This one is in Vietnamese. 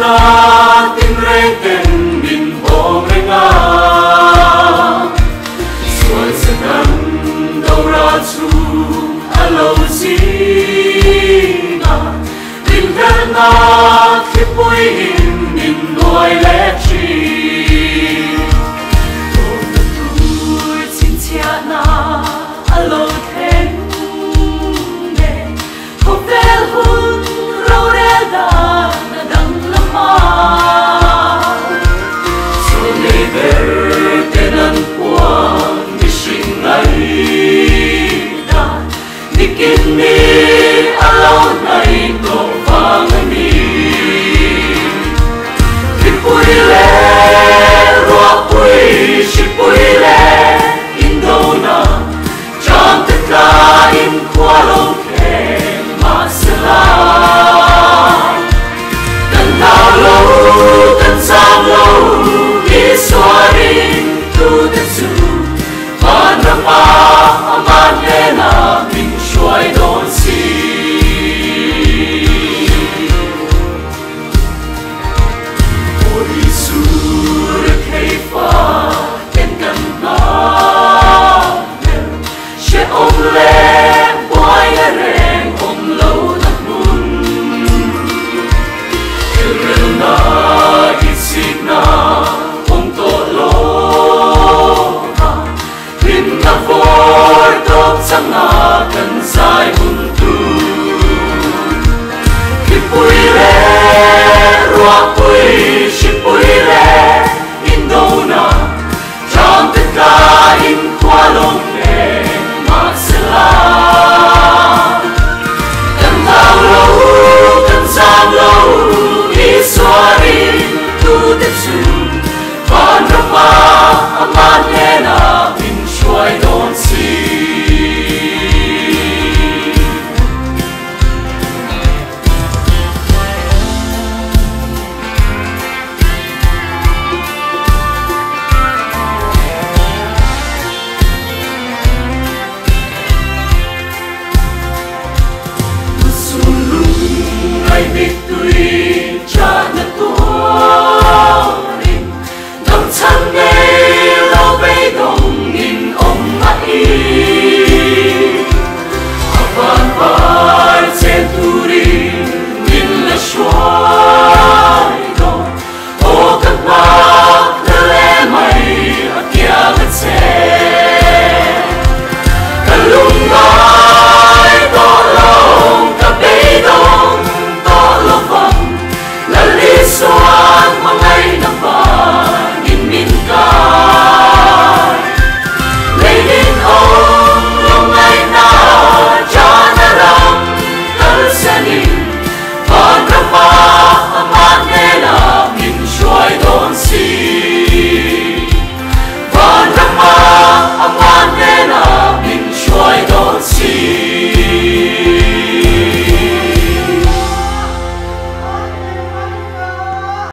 na tin reng ten min hong renga xuân sẽ nắng đâu ra chu alo gì na tin ven na khi bụi in min nuôi lẽ chi tôi xin chia na alo thêm để không về hun rau đe đà na đắng lắm mà rồi ngày về tên ăn qua đi sinh ngày đã đi kinh mi alo này có vang mi khi bụi lẽ rua bụi chỉ bụi lẽ in đâu na trong tất cả in qua lâu kề mà sẽ là tận nào lâu tận sao lâu đi xóa đi tu tất sự Vanramah man lên là mình xoay đón xì ôi Giêsu được hay pha tên cần ta sẽ ôm lên quay rèn ôm lâu nắp mun yêu na